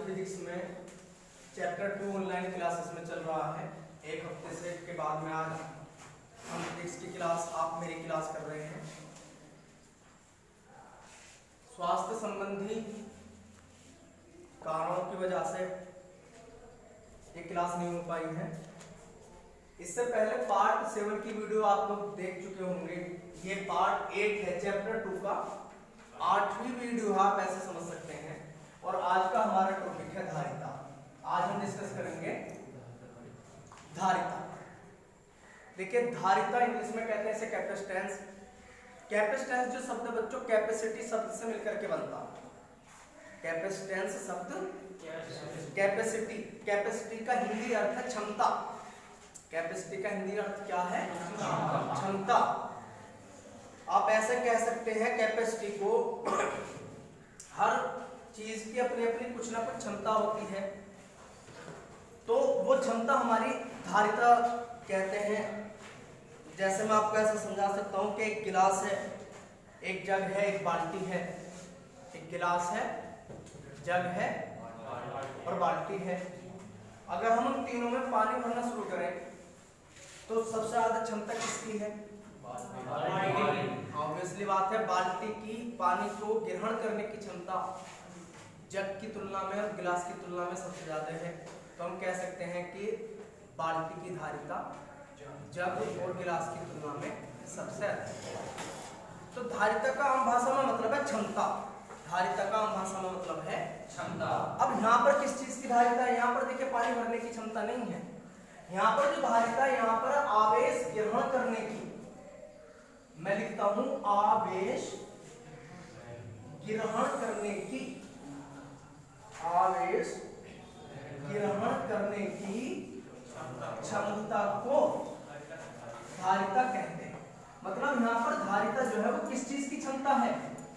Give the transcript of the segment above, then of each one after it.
Physics में chapter 2 online classes में चल रहा है। एक हफ्ते से के बाद में आज हम फिजिक्स की क्लास, आप मेरी क्लास कर रहे हैं। स्वास्थ्य संबंधी कारणों की वजह से ये क्लास नहीं हो पाई है। इससे पहले पार्ट 7 की वीडियो आप लोग देख चुके होंगे। ये पार्ट 8 है चैप्टर 2 का, 8वीं वीडियो आप ऐसे समझ सकते हैं। और आज का हमारा टॉपिक है धारिता। आज हम डिस्कस करेंगे धारिता। देखिए, धारिता इंग्लिश में कहते हैं इसे कैपेसिटेंस। कैपेसिटेंस जो शब्द बच्चों कैपेसिटी शब्द से मिलकर के बनता है। कैपेसिटेंस शब्द कैपेसिटी, कैपेसिटी का हिंदी अर्थ है क्षमता। कैपेसिटी का हिंदी अर्थ क्या है? क्षमता। आप ऐसे कह सकते हैं कैपेसिटी को, हर चीज की अपनी अपनी कुछ ना कुछ क्षमता होती है, तो वो क्षमता हमारी धारिता कहते हैं। जैसे मैं आपको ऐसे समझा सकता हूं कि एक गिलास है, एक जग है, एक बाल्टी है। एक गिलास है, जग है और बाल्टी है। अगर हम उन तीनों में पानी भरना शुरू करें तो सबसे ज्यादा क्षमता किसकी है? ऑब्वियसली बात है, बाल्टी की पानी को ग्रहण करने की क्षमता जग की तुलना में और गिलास की तुलना में सबसे ज्यादा है। तो हम कह सकते हैं कि बाल्टी की धारिता जग और गिलास की तुलना में सबसे अधिक है। तो धारिता का आम भाषा में मतलब है क्षमता। धारिता का आम भाषा में मतलब है क्षमता। अब यहाँ पर किस चीज की धारिता है? यहाँ पर देखिए पानी भरने की क्षमता नहीं है। यहाँ पर जो धारिता है, यहाँ पर आवेश ग्रहण करने की, मैं लिखता हूं आवेश ग्रहण करने की, आवेश ग्रहण करने की क्षमता को धारिता कहते हैं। मतलब यहाँ पर धारिता जो है वो किस चीज की क्षमता है?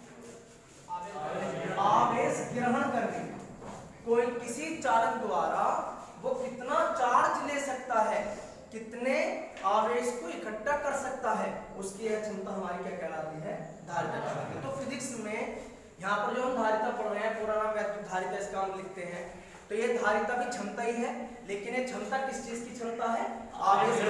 आवेश ग्रहण करने की। कोई किसी चालक द्वारा वो कितना चार्ज ले सकता है, कितने आवेश को इकट्ठा कर सकता है, उसकी यह क्षमता हमारी क्या कहलाती है? धारिता कहलाती है। तो फिजिक्स में यहाँ पर जो हम धारिता पढ़ रहे हैं, पूरा नाम धारिता इसका हम लिखते हैं, तो ये धारिता भी क्षमता ही है। लेकिन ये क्षमता किस चीज की क्षमता है? आवेश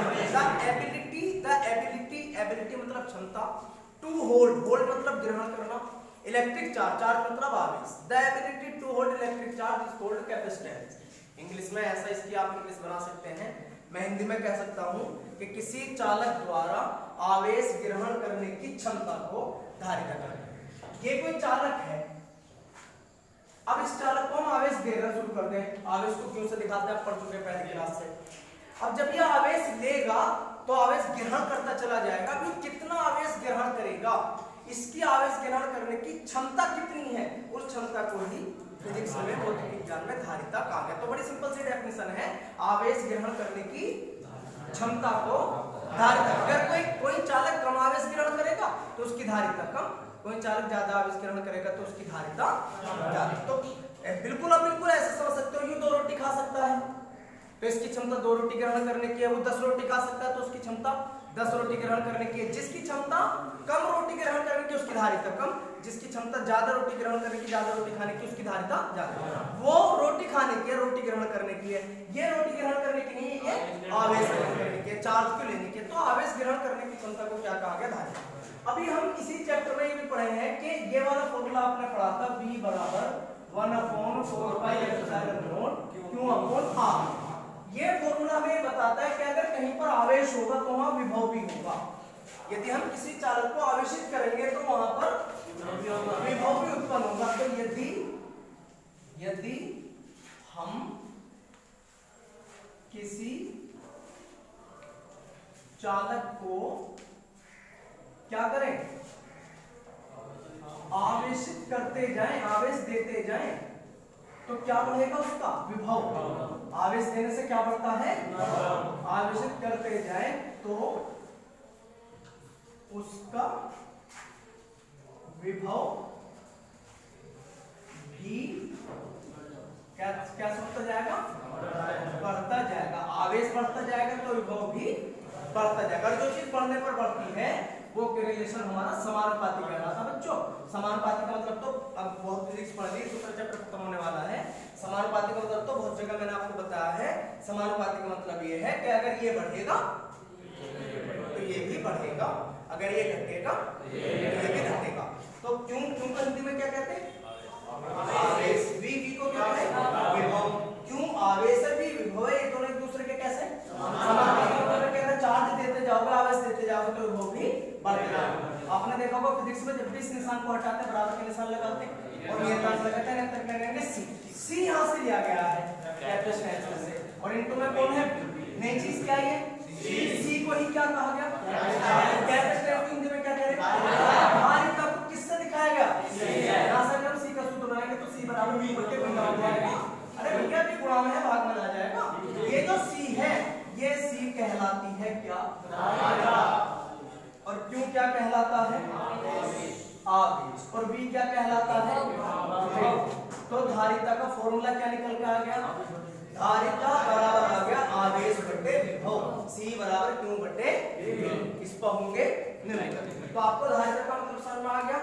एबिलिटी मतलब क्षमता, टू होल्ड, होल्ड मतलब ग्रहण करना, इलेक्ट्रिक चार्ज, चार्ज मतलब आवेश, the ability to hold electric charge is called capacitance. English में ऐसा इसकी आप इंग्लिश बना सकते हैं। मैं हिंदी में कह सकता हूं कि किसी चालक द्वारा आवेश ग्रहण करने की क्षमता को धारिता कहते हैं। ये कोई चालक है, अब इस चालक को हम आवेश देना शुरू कर दें। आवेश को क्यों से दिखाते हैं, पढ़ चुके हैं पहले क्लास से। अब जब यह आवेश लेगा तो आवेश ग्रहण करता चला जाएगा। अभी कितना आवेश ग्रहण करेगा, इसकी आवेश ग्रहण करने की क्षमता कितनी है, उस क्षमता को ही फिजिक्स में, भौतिक विज्ञान में धारिता कहा गया। तो बड़ी सिंपल सी डेफिनेशन है, आवेश ग्रहण करने की क्षमता को धारिता। अगर कोई चालक कम आवेश ग्रहण करेगा तो उसकी धारिता कम, कोई चालक ज्यादा आवेश ग्रहण करेगा तो उसकी धारिता ज्यादा। तो बिल्कुल आप बिल्कुल ऐसे समझ सकते हो, यूं 2 रोटी खा सकता है तो इसकी क्षमता 2 रोटी ग्रहण करने की है। वो 10 रोटी खा सकता है तो उसकी क्षमता 10 रोटी ग्रहण करने की है। जिसकी क्षमता कम रोटी ग्रहण करने की उसकी धारिता कम, जिसकी क्षमता ज्यादा रोटी ग्रहण करने की, ज्यादा रोटी खाने की, उसकी धारिता ज्यादा। वो रोटी खाने की है, रोटी ग्रहण करने की है, ये रोटी ग्रहण करने की नहीं है, ये आवेश ग्रहण करने की है, चार्ज को लेने की है। तो आवेश ग्रहण करने की क्षमता को क्या कहा गया? धारिता। अभी हम इसी चैप्टर में ये भी पढ़े हैं कि ये वाला फॉर्मूला आपने पढ़ा था, V बराबर 1/4πε0 Q/r। ये फॉर्मूला हमें बताता है कि अगर कहीं पर आवेश होगा तो वहां विभव भी होगा। यदि हम किसी चालक को आवेशित करेंगे तो वहां पर विभव भी उत्पन्न होगा। तो यदि हम किसी चालक को क्या करें? आवेशित करते जाएं, आवेश देते जाएं, तो क्या बढ़ेगा? उसका विभव। आवेश देने से क्या बढ़ता है? आवेशित करते जाएं तो उसका विभव भी क्या होता जाएगा? बढ़ता जाएगा। आवेश बढ़ता जाएगा तो विभव भी बढ़ता जाएगा। जो चीज बढ़ने पर बढ़ती है वो रिलेशन हमारा समानुपाती कहलाता है बच्चों। समानुपाती का मतलब तो अब बहुत फिजिक्स पढ़ ली, दूसरा चैप्टर खत्म होने वाला है। समानुपाती का मतलब तो बहुत जगह मैंने आपको बताया है। समानुपाती का मतलब ये है कि अगर ये बढ़ेगा तो ये भी बढ़ेगा, अगर ये घटेगा तो ये भी घटेगा। तो क्यों क्यों को हिंदी में क्या कहते हैं? आवेश। वी को क्या कहते हैं? विभव। क्यों आवेश है, भी विभव है, ये दोनों एक दूसरे के कैसे समानुपाती है। चार्ज देते जाओगे, आवेश देते जाओगे तो विभव भी बढ़ते जाएगा। आपने देखा होगा फिजिक्स में जब भी इस निशान को हटाते हैं बराबर के निशान लगाते हैं और नियतांक लगाते हैं, तक लगाएंगे सी। सी यहाँ से लिया गया है कैपेसिटेंस से, और इनटू में कौन है? नई चीज क्या है? सी को ही क्या कहा गया? कैपेसिटेंस हिंदी में क्या कह रहे हैं? धारिता को किससे दिखाया गया? यहाँ से हम सी का सूत्र बनाएंगे तो सी बराबर v बटे गुणा हो जाएगा। अरे भैया भी गुणा में है, भाग में आ जाएगा। ये जो सी है ये सी कहलाती है क्या? धारिता। और क्यों क्या कहलाता है? आवेश। और V क्या कहलाता है? विभव। तो धारिता का फॉर्मूला क्या निकल के आ गया? धारिता बराबर आ गया आवेश बटे विभव, C बराबर Q बटे V। इस पर होंगे निम्न। तो आपको धारिता का मतलब समझ में आ गया?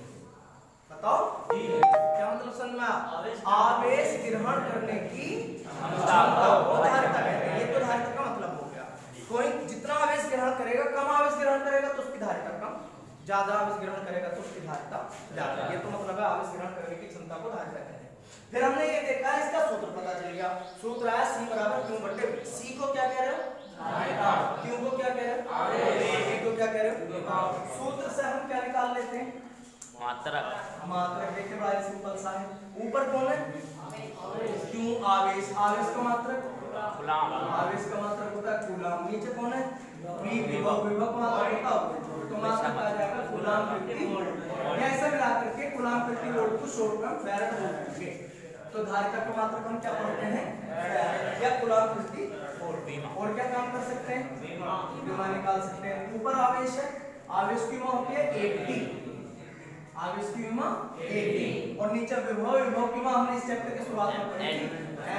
बताओ क्या मतलब समझ में आया? आवेश ग्रहण करने की क्षमता को धारिता कहते हैं। ये तो धारिता का मतलब हो गया। कोई जितना आवेश ग्रहण करेगा, कम आवेश ग्रहण करेगा तो उसकी धारिता कम, ज्यादा आवेश ग्रहण करेगा तो उसकी धारिता ज्यादा। ये तो मतलब है आवेश ग्रहण करने की क्षमता को धारिता कहते हैं। फिर हमने ये देखा है, इसका सूत्र पता चल गया। सूत्र है C बराबर Q बटे V। C को क्या कह रहे हो? धारिता। Q को क्या कह रहे हो? आवेश। V को क्या कह रहे हो? सूत्र से हम क्या निकाल लेते हैं? मात्रक। मात्रक देखिए बड़ा सिंपल सा है। ऊपर कौन है? Q आवेश। आवेश का मात्रक कूलम। आवेश का मात्रक होता है कूलम। नीचे कौन है? V विभव। विभव का मात्रक होता है तो मात्रक आ जाएगा कूलम प्रति वोल्ट। ऐसा मिला करके कूलम प्रति वोल्ट को शॉर्ट में फैराड बोलेंगे। तो धारिता का मात्रक हम क्या पढ़ते हैं? फैराड या कूलम प्रति वोल्ट। और क्या काम कर सकते हैं? विमा निकाल सकते हैं। ऊपर आवेश है, आवेश की विमा होती है 80, आवेश की विमा 80, और नीचे विभव। विभव की विमा हमने इस चैप्टर की शुरुआत में पढ़ी थी,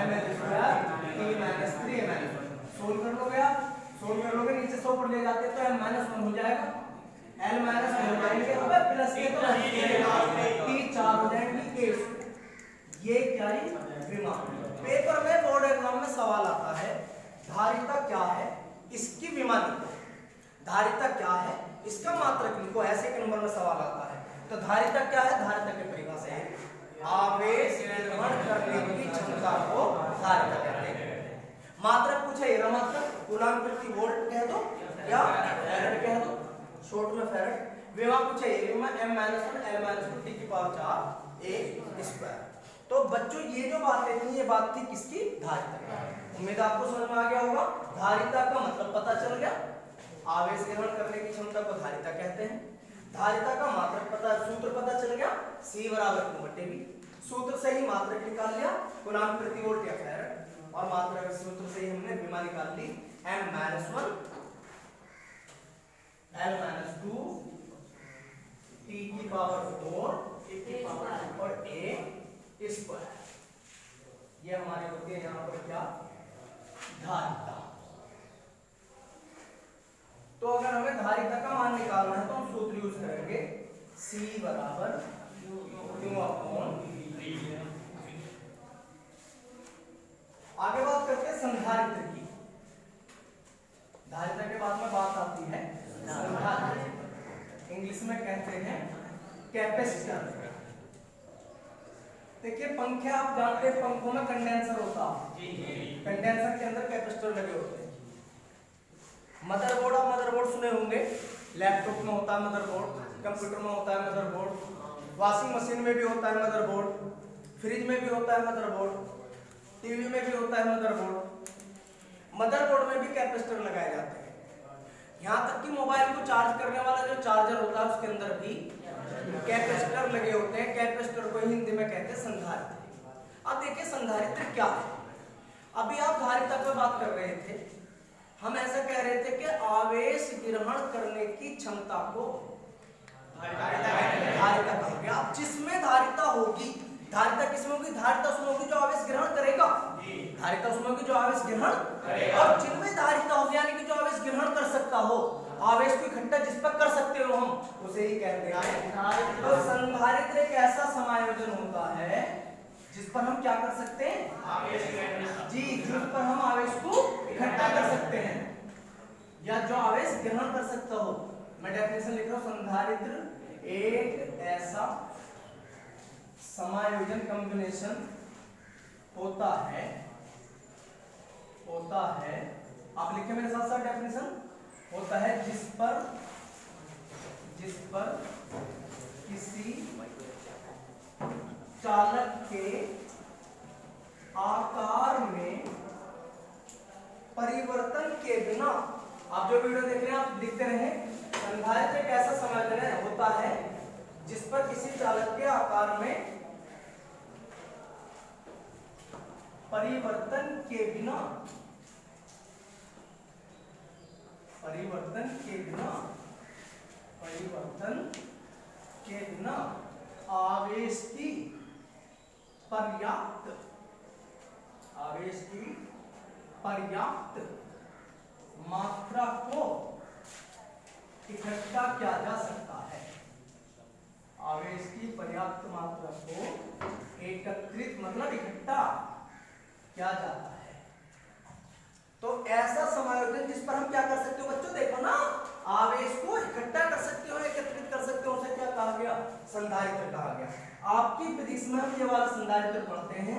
ml² t - 3ml। सोल्व कर लोगे आप, सोल्व कर लोगे, नीचे 100 पर ले जाते तो m-1 हो जाएगा, l-1 हो जाएंगे, अब प्लस के तो t 4 हो जाएंगे। ये क्या है? विमा। पेपर में बोर्ड एग्जाम में सवाल आता है धारिता क्या है, इसकी विमा लिखो। धारिता क्या है, इसका मात्रक लिखो, ऐसे के नंबर में सवाल आता है। तो धारिता क्या है? धारिता की परिभाषा है आवेश ग्रहण करने की क्षमता को धारिता कहते हैं। मात्रक पूछे, ये मात्रक कूलम प्रति वोल्ट कह दो या फैराड कह दो, शॉर्ट में फैराड। विमा पूछे, ये विमा m-1 l-2 t की पावर 4 a²। तो बच्चों ये जो बातें थी, ये बात थी किसकी? धारिता की। उम्मीद आपको समझ में आ गया होगा। धारिता का मतलब पता चल गया, आवेश ग्रहण करने की क्षमता को धारिता कहते हैं। धारिता का मात्रक पता, सूत्र पता चल गया, C बराबर Q बटे V। सूत्र से ही मात्रक निकाल लिया, कूलम प्रति वोल्ट या फैराड, और मात्रक सूत्र से ही हमने विमा निकाल ली m-1 l-2 t की पावर 4 और a²। ये हमारी होती है यहाँ पर क्या? धारिता। तो अगर हमें धारिता का मान निकालना है तो हम सूत्र यूज करेंगे C बराबर Q/V। आगे बात करते हैं संधारित्र की। धारिता के बाद में बात आती है संधारित्र, इंग्लिश में कहते हैं कैपेसिटर। देखिए पंखे आप जानते हैं, पंखों में कंडेंसर होता है, कंडेंसर के अंदर कैपेसिटर लगे होते हैं। मदरबोर्ड, आप मदरबोर्ड सुने होंगे, लैपटॉप में होता है मदरबोर्ड, कंप्यूटर में होता है मदरबोर्ड, वॉशिंग मशीन में भी होता है मदरबोर्ड, फ्रिज में भी होता है मदरबोर्ड, टीवी में भी होता है मदरबोर्ड। मदरबोर्ड में भी कैपेसिटर लगाए जाते हैं। यहाँ तक कि मोबाइल को चार्ज करने वाला जो चार्जर होता है उसके अंदर भी कैपेसिटर लगे होते हैं। कैपेसिटर को हिंदी में कहते हैं संधारित्र। अब देखिए संधारित्र क्या है। अभी आप धारिता पर बात कर रहे थे, हम ऐसा कह रहे थे कि आवेश ग्रहण करने की क्षमता को धारिता कहेंगे। अब जिसमें धारिता होगी, धारिता किसमें होगी? धारिता उसमें होगी जो आवेश ग्रहण करेगा, धारिता उसमें होगी जो आवेश ग्रहण करेगा। और जिनमें धारिता होगी यानी कि जो आवेश ग्रहण कर सकता हो, आवेश को इकट्ठा जिस पर कर सकते हो हम, उसे ही कहते हैं। तो संधारित्र एक ऐसा समायोजन होता है जिस पर हम क्या कर सकते हैं, आवेश जी, जिस पर हम आवेश को इकट्ठा कर सकते हैं या जो आवेश ग्रहण कर सकता हो। मैं डेफिनेशन लिख रहा हूं, संधारित्र एक ऐसा समायोजन कॉम्बिनेशन होता है आप लिखे मेरे साथ साथ डेफिनेशन, होता है जिस पर किसी चालक के आकार में परिवर्तन के बिना, आप जो वीडियो देख रहे हैं आप लिखते रहे, संधारित्र एक ऐसा समायोजन होता है जिस पर किसी चालक के आकार में परिवर्तन के बिना आवेश की पर्याप्त मात्रा को इकट्ठा किया जा सकता है। आवेश की पर्याप्त मात्रा को एकत्रित मतलब इकट्ठा किया जाता है। तो ऐसा समायोजन जिस पर हम क्या कर सकते हो बच्चों, देखो ना, आवेश को इकट्ठा कर सकते हो, एकत्रित कर सकते हो, उसे क्या कहा गया, संधारित्र कहा गया। आपकी फिजिक्स में हम ये वाला संधारित्र पढ़ते हैं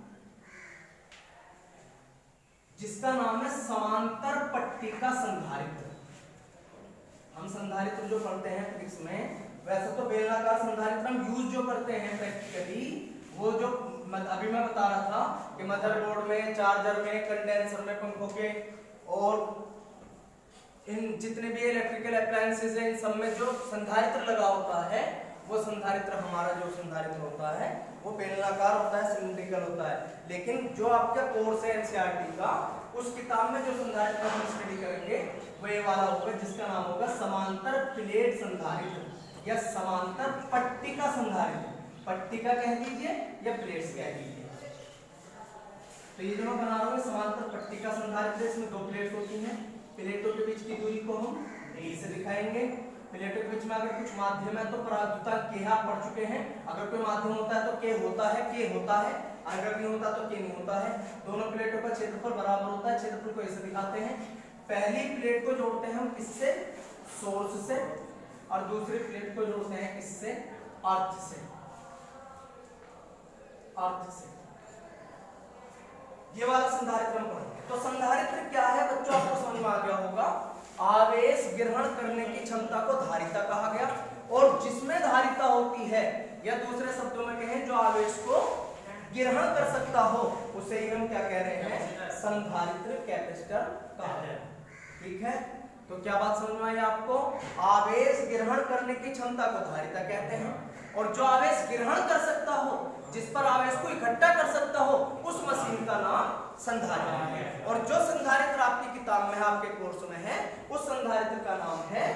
जिसका नाम है समांतर पट्टिका संधारित्र। हम संधारित्र जो पढ़ते हैं फिजिक्स में, वैसे तो बेलनाकार संधारित्र हम यूज जो करते हैं प्रैक्टिकली, वो जो अभी मैं बता रहा था कि मदरबोर्ड में, चार्जर में, कंडेंसर में, पंखों के और इन जितने भी इलेक्ट्रिकल अप्लायंसेस हैं, इन सब में जो संधारित्र लगा होता है, वो संधारित्र हमारा जो संधारित्र होता है वो बेलनाकार होता है, सिलिंड्रिकल होता है। लेकिन जो आपका कोर्स है एनसीईआरटी का, उस किताब में जो संधारित्र हम स्टडी करेंगे वो ये वाला होगा जिसका नाम होगा समांतर प्लेट संधारित्र या समांतर पट्टिका संधारित्र। पट्टिका कह दीजिए या प्लेट्स कह दीजिए। तो ये जो मैं बना रहा हूँ समांतर पट्टिका संधारित्र, इसमें दो प्लेट्स होती हैं। प्लेटों के बीच की दूरी को हम ए से दिखाएंगे। प्लेटों के बीच में अगर कुछ माध्यम है तो पराद्युता के आप पढ़ चुके हैं। अगर कोई माध्यम होता है तो के होता है, अगर नहीं होता तो के नहीं होता है। दोनों प्लेटों का क्षेत्रफल बराबर होता है, क्षेत्रफल को ऐसे दिखाते हैं। पहली प्लेट को जोड़ते हैं हम किससे, सोर्स से, और दूसरी प्लेट को जोड़ते हैं किससे, अर्थ से। ये वाला संधारित्र हम पढ़ेंगे। तो संधारित्र क्या है बच्चों, आपको समझ में आ गया होगा। आवेश ग्रहण करने की क्षमता को धारिता कहा गया, और जिसमें धारिता होती है या दूसरे शब्दों में कहें जो आवेश को ग्रहण कर सकता हो, उसे ही हम क्या कह रहे हैं, संधारित्र, कैपेसिटर कहा है। ठीक है, तो क्या बात समझ में आई आपको? आवेश ग्रहण करने की क्षमता को धारिता कहते हैं, और जो आवेश ग्रहण कर सकता हो, जिस पर आवेश को इकट्ठा कर सकता हो, उस मशीन का नाम संधारित्र है। और जो संधारित्र आपकी किताब में है, आपके कोर्स में है, उस संधारित्र का नाम है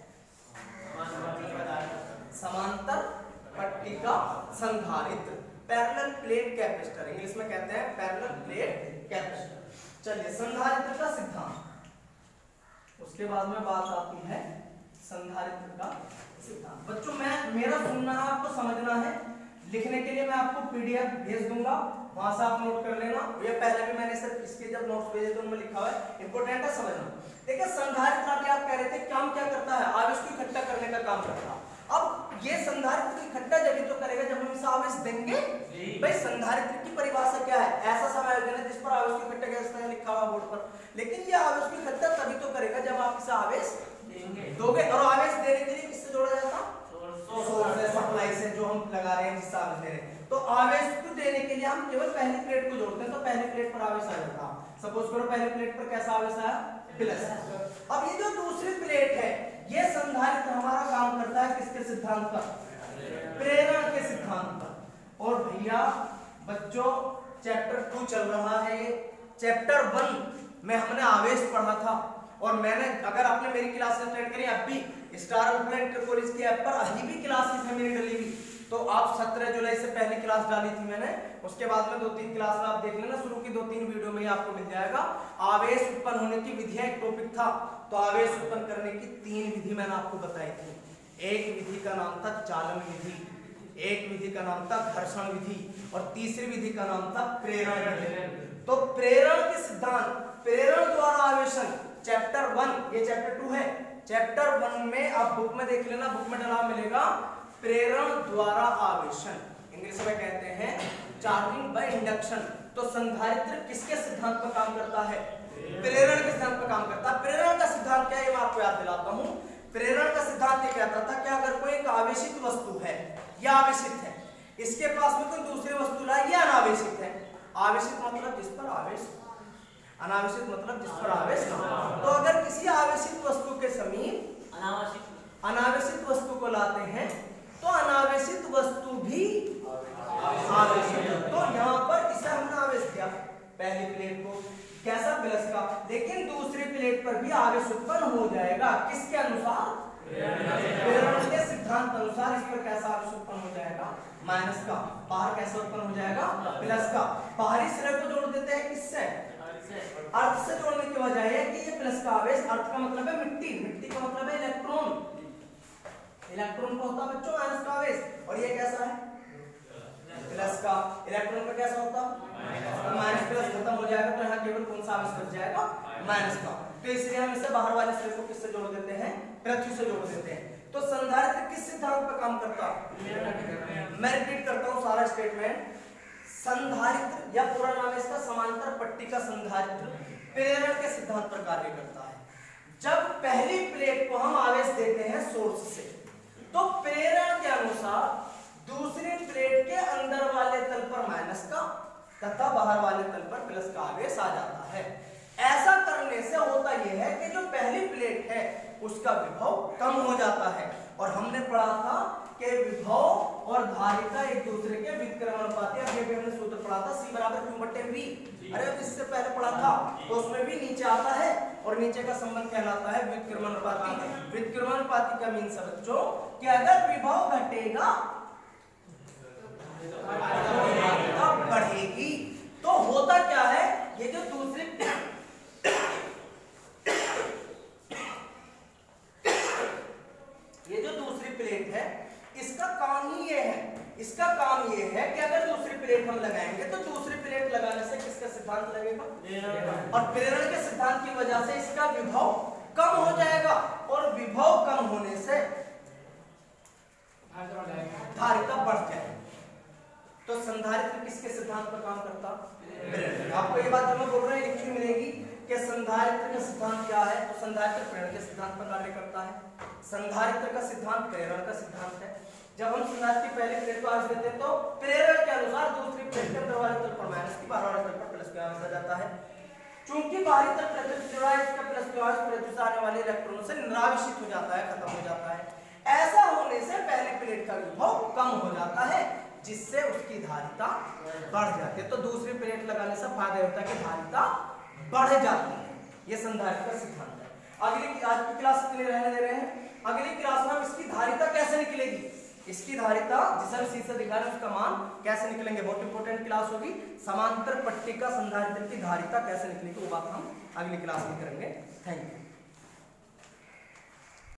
समांतर पट्टिका संधारित्र, पैरेलल प्लेट कैपेसिटर, इंग्लिश में कहते हैं पैरेलल प्लेट कैपेसिटर। चलिए, संधारित्र का सिद्धांत, उसके बाद में बात आती है संधारित्र का सिद्धांत। बच्चों मेरा सुनना है, आपको समझना है। लिखने के लिए मैं आपको पीडीएफ भेज दूंगा, वहां से आप नोट कर लेना। ये पहले भी मैंने सिर्फ इसके जब नोट्स भेजे तो उनमें लिखा हुआ है, इंपॉर्टेंट है समझना। देखिए, संधारित्र अभी आप कह रहे थे काम क्या करता है, आवेश को इकट्ठा करने का काम करता है। अब ये संधारित्र इकट्ठा जब तो करेगा जब हम इसे आवेश देंगे। भाई संधारित्र की परिभाषा क्या है, ऐसा समायोजन है जिस पर आवेश को इकट्ठा किया जाता है, लिखा हुआ बोर्ड पर। लेकिन ये आवेश को इकट्ठा तभी तो करेगा जब आप इसे आवेश दोगे, और आवेश देने के लिए किससे जोड़ा जाता है, सोर्स से, सप्लाई से, जो हम लगा रहे हैं जिससे आवेश दे रहे हैं। तो आवेश को देने के लिए हम केवल पहली प्लेट को जोड़ते हैं, तो पहली प्लेट पर आवेश आ जाता है। सपोज करो पहली प्लेट पर कैसा आवेश आया, प्लस। अब ये जो दूसरी प्लेट है, ये संधारित्र हमारा काम करता है किसके सिद्धांत पर, प्रेरण के सिद्धांत पर। और भैया बच्चों, चैप्टर 2 चल रहा है, चैप्टर 1 में हमने आवेश पढ़ा था, और मैंने, अगर आपने मेरी क्लास अटेंड करी, अब भी स्टार अल्फाबेट कॉलेज की ऐप पर अभी भी क्लासेस है मेरी डली हुई, तो आप 17 जुलाई से पहली क्लास डाली थी मैंने, उसके बाद में 2-3 क्लास में आप देख लेना, शुरू की 2-3 वीडियो में ही आपको मिल जाएगा। आवेश उत्पन्न होने की विधियां एक टॉपिक था, तो आवेश उत्पन्न करने की 3 विधि मैंने आपको बताई थी। एक विधि का नाम था चालन विधि, एक विधि का नाम था घर्षण विधि और तीसरी विधि का नाम था प्रेरण विधि। तो प्रेरण के सिद्धांत, प्रेरण द्वारा आवेशन, चैप्टर 1, ये चैप्टर 2 है। चैप्टर 1 में आप बुक में देख लेना, बुक में डला मिलेगा प्रेरण द्वारा आवेशन, इंग्लिश में कहते हैं चार्जिंग बाय इंडक्शन। तो संधारित्र किसके सिद्धांत पर काम करता है? प्रेरण के सिद्धांत पर काम करता है। प्रेरण का सिद्धांत क्या है मैं आपको याद दिलाता हूं। प्रेरण का सिद्धांत ये कहता था कि अगर कोई एक आवेशित वस्तु है या आवेशित है, इसके पास में कोई दूसरी वस्तु लाए, ये अनावेशित है। आवेशित मतलब जिस पर आवेश, अनावेशित मतलब जिस पर आवेश ना। तो अगर किसी आवेशित वस्तु के समीप अनावेशित वस्तु को लाते हैं तो अनावेशित वस्तु भी आवेशित है। तो यहाँ पर इसे हमने आवेश किया पहली प्लेट को, कैसा? प्लस का, लेकिन दूसरी प्लेट पर भी आवेश उत्पन्न हो जाएगा। किसके अनुसार? प्रेरण के सिद्धांत अनुसार। इस पर कैसा आवेश उत्पन्न हो जाएगा? माइनस का। बाहर कैसा उत्पन्न हो जाएगा? प्लस का। बाहरी सिरे को जोड़ देते हैं किससे? अर्थ से जोड़ने की वजह है कि ये प्लस का आवेश, अर्थ का मतलब है मिट्टी, मिट्टी का मतलब है इलेक्ट्रॉन, इलेक्ट्रॉन का होता है बच्चों माइनस का आवेश, और ये कैसा है? प्लस का। इलेक्ट्रॉन का कैसा होता? माइनस प्लस खत्म हो जाएगा, तो यहाँ केवल कौन सा आवेश बच जाएगा? माइनस का। तो इसलिए हम इसे बाहर वाले सिरे को किससे जोड़ देते हैं? पृथ्वी से जोड़ देते हैं। तो संधारित्र किस सिद्धांत पर काम करता? मैं रिपीट करता हूँ सारा स्टेटमेंट। संधारित्र या पूरा नाम है इसका समांतर पट्टी का संधारित्र प्रेरण के सिद्धांत पर कार्य करता है। जब पहली प्लेट को हम आवेश देते हैं सोर्स से, तो प्रेरण के अनुसार दूसरी प्लेट के अंदर वाले तल पर माइनस का तथा बाहर वाले तल पर प्लस का आवेश आ जाता है। ऐसा करने से होता यह है कि जो पहली प्लेट है उसका विभव कम हो जाता है। और हमने पढ़ा था कि विभव और धारिता एक दूसरे के व्युत्क्रमानुपाती, अभी भी हमने सूत्र पढ़ा था C = Q/V। अरे इससे पहले पढ़ा था, तो उसमें भी नीचे आता है और नीचे का संबंध कहलाता है व्युत्क्रमानुपाती। व्युत्क्रमानुपाती का मीन्स है बच्चों कि अगर विभव घटेगा धारिता बढ़ेगी। तो होता क्या है, ये जो दूसरी प्लेट है इसका काम ही ये है, इसका काम ये है कि अगर दूसरी प्लेट हम लगाएंगे तो दूसरी प्लेट लगाने से किसका सिद्धांत लगेगा? और प्रेरण के सिद्धांत की वजह से इसका विभव कम हो जाएगा, और विभव कम होने से धारिता बढ़ जाएगी। तो संधारित्र किसके सिद्धांत पर काम करता? प्रेरण। आपको ये बात मैं बोल रहा हूँ लिखी मिलेगी कि संधारित्र का सिद्धांत क्या है। तो संधारित्र प्रेरण के सिद्धांत पर कार्य करता है। संधारित्र का सिद्धांत प्रेरण का सिद्धांत है। जब हम संधारित्र की पहले प्लेट को आवेश देते हैं तो प्रेरण के अनुसार दूसरी प्लेट के अंदर वाले तल पर माइनस की, बाहर वाले तल पर प्लस का आवेश आ जाता है। चूंकि बाहरी तल पृथ्वी से जुड़ा है, इसका प्लस का आवेश पृथ्वी से आने वाले इलेक्ट्रॉनों से निरावेशित हो जाता है, खत्म हो जाता है। ऐसा होने से पहली प्लेट का विभव कम हो जाता है, जिससे उसकी धारिता बढ़ जाती है। तो दूसरी प्लेट लगाने से फायदा होता है कि धारिता बढ़ जाती है। ये संधारित्र का सिद्धांत है। अगली आज की क्लास के लिए रहने दे रहे हैं। अगली क्लास में हम इसकी धारिता कैसे निकलेगी, इसकी धारिता जिसे हम शीर्षक दिखा रहे हैं उसका मान कैसे निकलेंगे, बहुत इंपॉर्टेंट क्लास होगी। समांतर पट्टी का संधारित्र की धारिता कैसे निकलेगी वो बात हम अगली क्लास में करेंगे। Thank you.